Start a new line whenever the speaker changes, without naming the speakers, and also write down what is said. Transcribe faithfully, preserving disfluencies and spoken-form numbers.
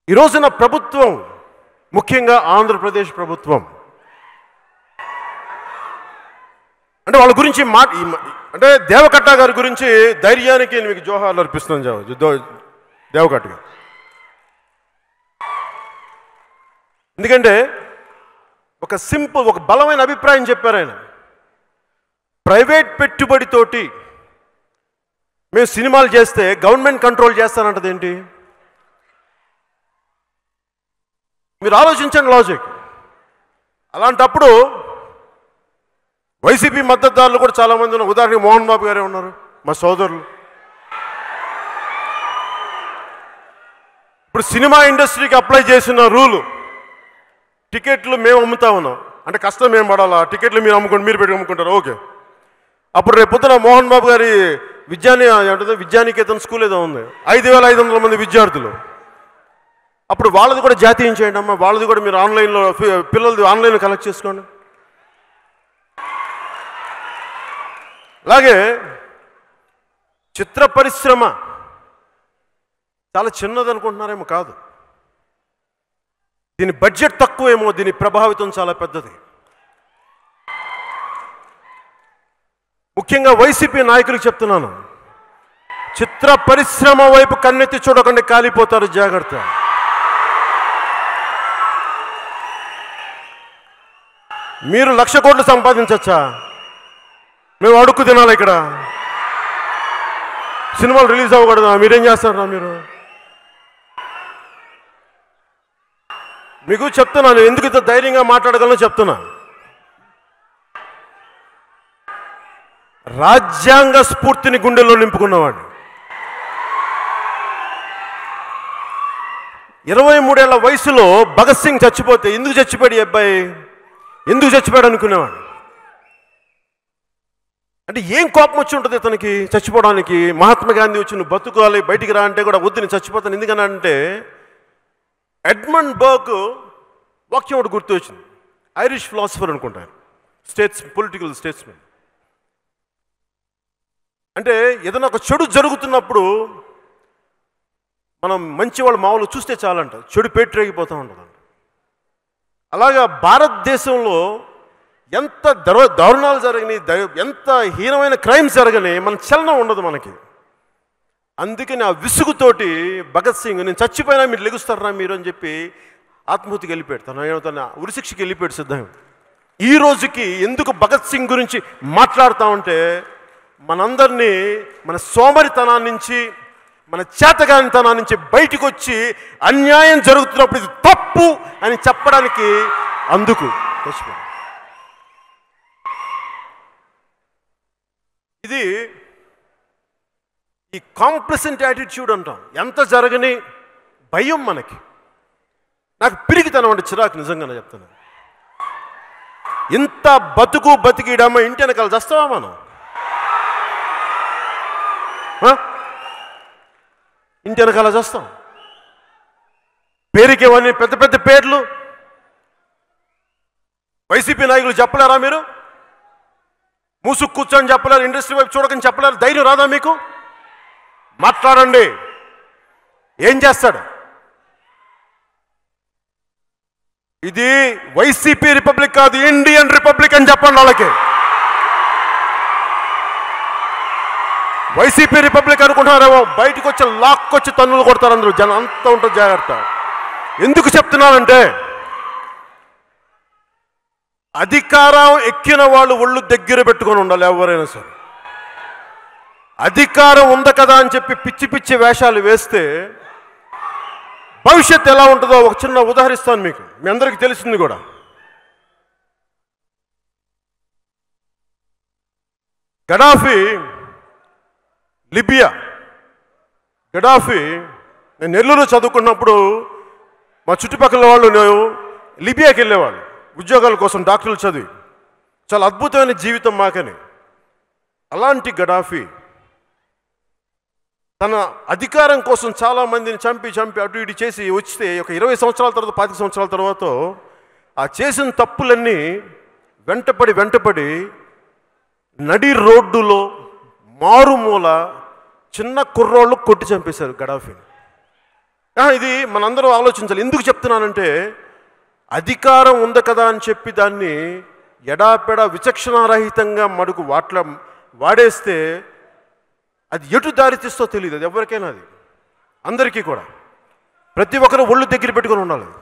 ఈ రోజున ప్రభుత్వం, ముఖ్యంగా ఆంధ్రప్రదేశ్ ప్రభుత్వం, అంటే వాళ్ళ గురించి మా అంటే దేవకట్ట గారి గురించి ధైర్యానికి మీకు జోహార్లు అర్పిస్తున్నాను. దేవకట్ట గారు ఎందుకంటే ఒక సింపుల్, ఒక బలమైన అభిప్రాయం చెప్పారు ఆయన. ప్రైవేట్ పెట్టుబడితోటి మేము సినిమాలు చేస్తే గవర్నమెంట్ కంట్రోల్ చేస్తానంటది ఏంటి? మీరు ఆలోచించండి లాజిక్. అలాంటప్పుడు వైసీపీ మద్దతుదారులు కూడా చాలామంది ఉన్నారు. ఉదాహరణకి మోహన్ బాబు గారే ఉన్నారు, మా సోదరులు. ఇప్పుడు సినిమా ఇండస్ట్రీకి అప్లై చేసిన రూలు, టికెట్లు మేము అమ్ముతా ఉన్నాం అంటే కష్టం మేము పడాలా, టికెట్లు మీరు అమ్ముకోండి, మీరు పెట్టి అమ్ముకుంటారు, ఓకే. అప్పుడు రేపు పొద్దున మోహన్ బాబు గారి విద్యాని అంటే విద్యానికేతన్ స్కూల్ ఏదో ఉంది, ఐదు వేల ఐదు వందల మంది విద్యార్థులు. అప్పుడు వాళ్ళది కూడా జాతీయం చేయండి అమ్మా, వాళ్ళది కూడా మీరు ఆన్లైన్లో పిల్లలది ఆన్లైన్లో కలెక్ట్ చేసుకోండి. అలాగే చిత్ర పరిశ్రమ చాలా చిన్నది అనుకుంటున్నారేమో, కాదు. దీని బడ్జెట్ తక్కువేమో, దీని ప్రభావితం చాలా పెద్దది. ముఖ్యంగా వైసీపీ నాయకులకు చెప్తున్నాను, చిత్ర పరిశ్రమ వైపు కన్నెత్తి చూడకండి, కాలిపోతారు, జాగ్రత్త. మీరు లక్ష కోట్లు సంపాదించచ్చా? మేము అడుక్కు తినాలి ఇక్కడ. సినిమాలు రిలీజ్ అవ్వకూడదా? మీరేం చేస్తారా? మీరు మీకు చెప్తున్నాను, ఎందుకు ఇంత ధైర్యంగా మాట్లాడగలను చెప్తున్నా. రాజ్యాంగ స్ఫూర్తిని గుండెల్లో నింపుకున్నవాడిని. ఇరవై మూడేళ్ల వయసులో భగత్ సింగ్ చచ్చిపోతే ఎందుకు చచ్చిపోయాడు ఈ అబ్బాయి, ఎందుకు చచ్చిపోయాడు అనుకునేవాడు. అంటే ఏం కోపం వచ్చి ఉంటుంది ఇతనికి చచ్చిపోవడానికి? మహాత్మా గాంధీ వచ్చి నువ్వు బతుకోవాలి, బయటికి రా అంటే కూడా వద్దు, నేను చచ్చిపోతాను. ఎందుకని అంటే ఎడ్మండ్ బర్గ్ వాక్యం ఒకటి గుర్తు వచ్చింది. ఐరిష్ ఫిలాసఫర్ అనుకుంటారు, స్టేట్స్ పొలిటికల్ స్టేట్స్మెన్. అంటే ఏదైనా ఒక చెడు జరుగుతున్నప్పుడు మనం మంచి వాళ్ళు మామూలు చూస్తే చాలంట, చెడు పేటరేగిపోతూ ఉంటుందంట. అలాగా భారతదేశంలో ఎంత దౌ దారుణాలు జరిగినాయి, ఎంత హీనమైన క్రైమ్స్ జరిగినాయి, మన చలనం ఉండదు మనకి. అందుకని ఆ విసుగుతోటి భగత్ సింగ్ నేను చచ్చిపోయినా మీరు లెగుస్తారా మీరు అని చెప్పి ఆత్మహత్యకి వెళ్ళిపోయాడు. తన తన ఉరిశిక్షకి వెళ్ళిపోయాడు సిద్ధంగా. ఈ రోజుకి ఎందుకు భగత్ సింగ్ గురించి మాట్లాడుతామంటే మనందరినీ మన సోమరితనాన్ని నుంచి, మన చేతగానితనాన్ని నుంచి బయటికి వచ్చి అన్యాయం జరుగుతున్నప్పుడు ఇది తప్పు అని చెప్పడానికి అందుకు చచ్చిపోయాడు. ఇది ఈ కాంప్లసెంట్ యాటిట్యూడ్ అంటాం. ఎంత జరగని భయం మనకి. నాకు పిరికితనం అంటే చిరాకు, నిజంగానే చెప్తాను. ఇంత బతుకు బతికిడమ్మ ఇంటి వెనకాల చేస్తావా మనం? ఇంటి వెనకాల చేస్తాం. పేరుకేవన్నీ పెద్ద పెద్ద పేర్లు వైసీపీ నాయకులు చెప్పలేరా? మీరు మూసుకు కూర్చొని చెప్పలేరు, ఇండస్ట్రీ వైపు చూడకని చెప్పలేరు? ధైర్యం రాదా మీకు? మాట్లాడండి. ఏం చేస్తాడు? ఇది వైసీపీ రిపబ్లిక్ కాదు, ఇండియన్ రిపబ్లిక్ అని చెప్పండి వాళ్ళకి. వైసీపీ రిపబ్లిక్ అనుకుంటున్నారేమో, బయటకు వచ్చి లాక్కొచ్చి తన్నులు కొడతారు అందరూ, జనం అంతా ఉంటుంది, జాగ్రత్త. ఎందుకు చెప్తున్నానంటే అధికారం ఎక్కిన వాళ్ళు ఒళ్ళు దగ్గర పెట్టుకొని ఉండాలి ఎవరైనా సరే. అధికారం ఉంది కదా అని చెప్పి పిచ్చి పిచ్చి వేషాలు వేస్తే భవిష్యత్తు ఎలా ఉంటుందో ఒక చిన్న ఉదాహరిస్తాను మీకు, మీ అందరికీ తెలిసింది కూడా. Gaddafi, Libya. గడాఫీ, నేను నెల్లూరు చదువుకున్నప్పుడు మా చుట్టుపక్కల వాళ్ళు నేను లిబియాకి వెళ్ళేవాళ్ళు ఉద్యోగాల కోసం, డాక్టర్లు చదివి. చాలా అద్భుతమైన జీవితం మాకని. అలాంటి గడాఫీ తన అధికారం కోసం చాలామందిని చంపి చంపి అటు ఇటు చేసి వస్తే ఒక ఇరవై సంవత్సరాల తర్వాత, పాతిక సంవత్సరాల తర్వాత ఆ చేసిన తప్పులన్నీ వెంటపడి వెంటపడి నడి రోడ్డులో మారుమూల చిన్న కుర్రోళ్ళు కొట్టి చంపేశారు గడాఫీని. ఇది మనందరూ ఆలోచించాలి. ఎందుకు చెప్తున్నానంటే అధికారం ఉంది కదా అని చెప్పి దాన్ని ఎడాపెడా విచక్షణారహితంగా మడుకు వాట్ల వాడేస్తే అది ఎటు దారి తీస్తో తెలియదు. అది ఎవరికైనా, అది అందరికీ కూడా. ప్రతి ఒక్కరు ఒళ్ళు దగ్గర పెట్టుకొని ఉండాలి.